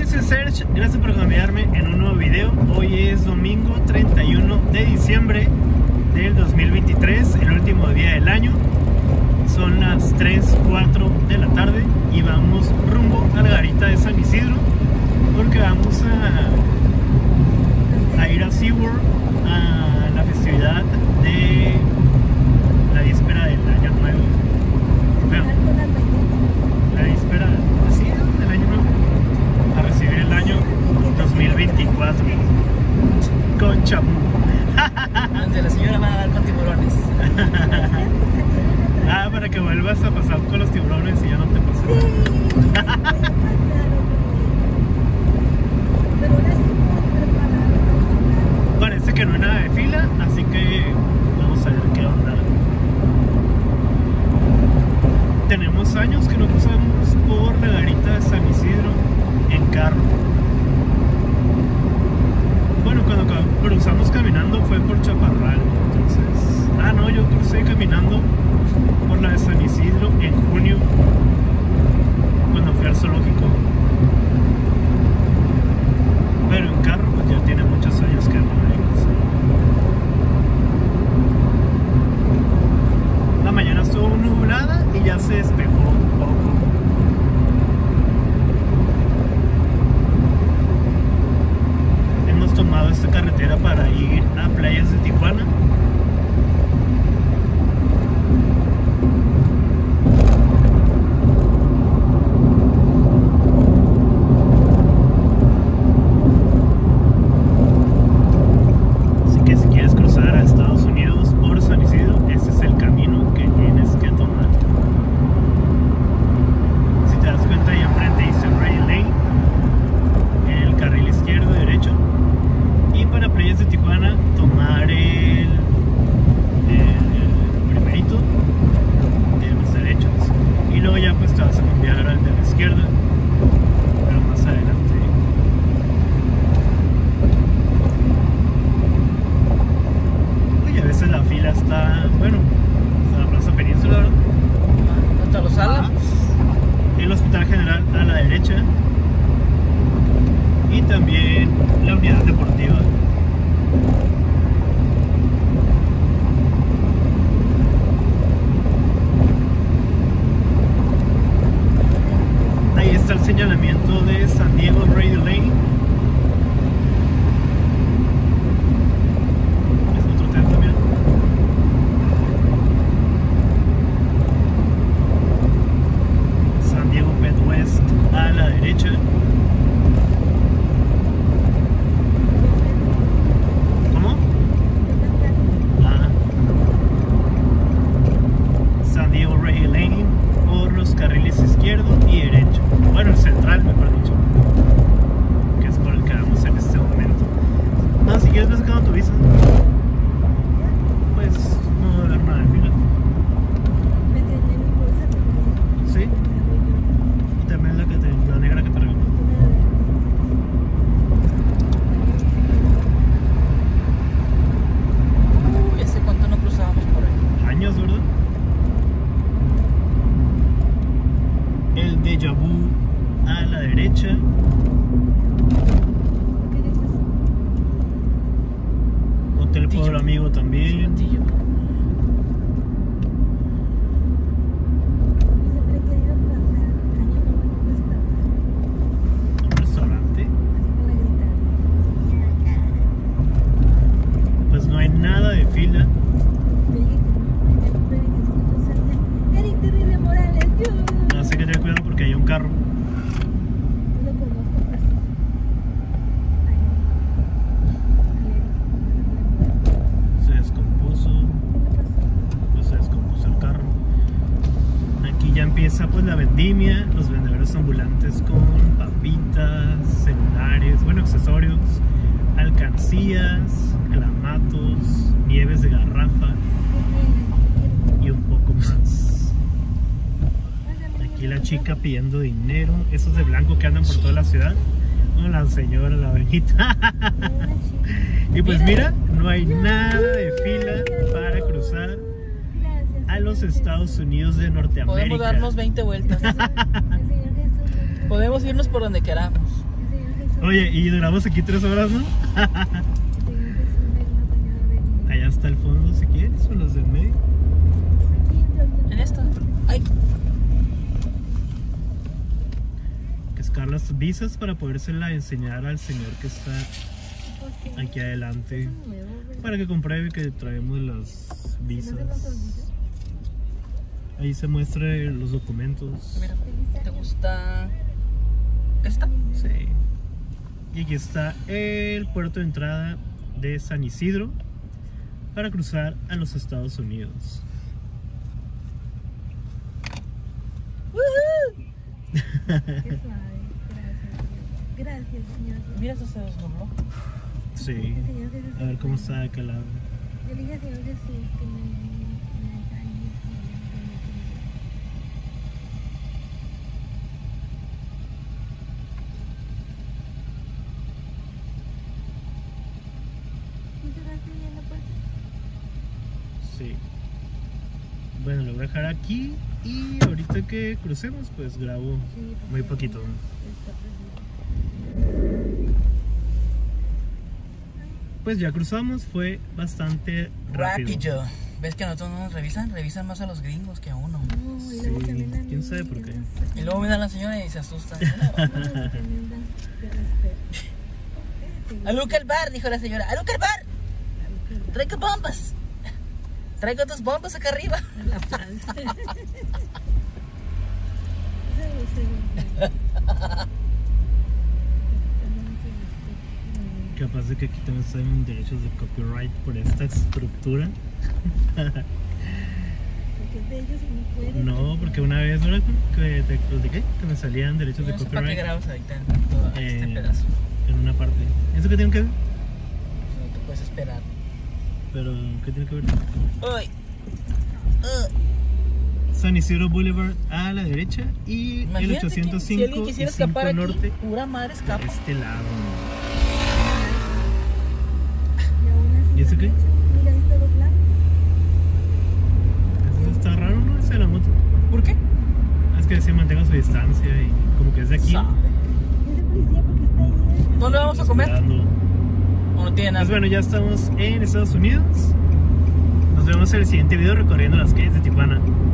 soy Serge, gracias por acompañarme en un nuevo video. Hoy es domingo 31 de diciembre del 2023, el último día del año. Son las 3:04 de la tarde y vamos rumbo a la garita de San Isidro porque vamos a ir a SeaWorld a la festividad de la víspera del año nuevo. Bueno, la víspera del año nuevo, a recibir el año 2024 con champú. Donde la señora va a dar con tiburones. Para que vuelvas a pasar con los tiburones y ya no te pase nada. Parece que no hay nada de fila, así que vamos a ver qué onda. Tenemos años que no cruzamos por la garita de San Isidro en carro. Bueno, cuando cruzamos caminando fue por Chaparral, entonces... no, yo crucé caminando por la de San Isidro en junio, cuando fui al zoológico. Pero en carro pues ya tiene muchos años que no hay. La mañana estuvo nublada y ya se despejó un poco. Hemos tomado esta carretera para ir a playas de Tijuana. El Hospital General a la derecha y también la unidad deportiva. Ahí está el señalamiento de San Diego Radio Lane. Es otro hotel también. San Diego Pet West a la derecha. ¿Cómo? San Diego Radio Lane por los carriles izquierdo y derecho. Bueno, el central, mejor dicho, que es por el que vamos en este momento. Si quieres, vas sacando tu visa. Pues no debe haber nada de fila. ¿Sí? También la negra que te regaló. ¿Hace cuánto no cruzábamos por ahí? Años, ¿verdad? El Déjà Vu a la derecha. Hotel Pueblo Amigo también. Un restaurante. Pues no hay nada de fila. No sé que tener cuidado porque hay un carro. Se descompuso. Pues se descompuso el carro. Aquí ya empieza pues la vendimia. Los vendedores ambulantes con papitas, celulares, bueno, accesorios, alcancías, clamatos, nieves de garrafa y un poco más. Aquí la chica pidiendo dinero, esos de blanco que andan por toda la ciudad. La señora, la viejita. Y pues mira, no hay nada de fila para cruzar a los Estados Unidos de Norteamérica. Podemos darnos 20 vueltas. Podemos irnos por donde queramos. Oye, y duramos aquí 3 horas, ¿no? Allá hasta el fondo, si quieres, o los del medio. En esto. Ay. Que sacar las visas para podérsela enseñar al señor que está aquí adelante. Para que compruebe que traemos las visas. Ahí se muestran los documentos. Mira, ¿te gusta esta? Sí. Y aquí está el puerto de entrada de San Isidro para cruzar a los Estados Unidos. Gracias, señor. Mira, eso se desdobló. Sí. A ver cómo está de acá al lado. Yo le dije al señor que sí, que me Sí. Bueno, lo voy a dejar aquí y ahorita que crucemos pues grabo muy poquito. Pues ya cruzamos, fue bastante rápido. ¿Ves que a nosotros no nos revisan? Revisan más a los gringos que a uno. Sí, quién sabe por qué. Y luego miran a la señora y se asusta. ¡A Luca al bar! Dijo la señora. ¡A Luca al bar! ¡Traigo bombas! Traigo 2 bombas acá arriba. Capaz de que aquí también están derechos de copyright por esta estructura. No, porque una vez ¿no? que te platiqué que me salían derechos de copyright. ¿Para qué grabas ahorita este pedazo? En una parte. ¿Eso qué tiene que ver? No te puedes esperar. Pero, ¿qué tiene que ver? ¡Uy! San Isidro Boulevard a la derecha y el 805 si alguien quisiera y 5 escapar norte aquí, pura madre escapa. a este lado. ¿Y eso qué? Mira, ahí está doblado. Eso está raro, ¿no? Esa de la moto. ¿Por qué? Es que decía mantenga su distancia y como que es de aquí. Ese policía porque está ahí. ¿Dónde vamos a comer? Esperando. ¿O no tiene nada? Pues bueno, ya estamos en Estados Unidos. Nos vemos en el siguiente video recorriendo las calles de Tijuana.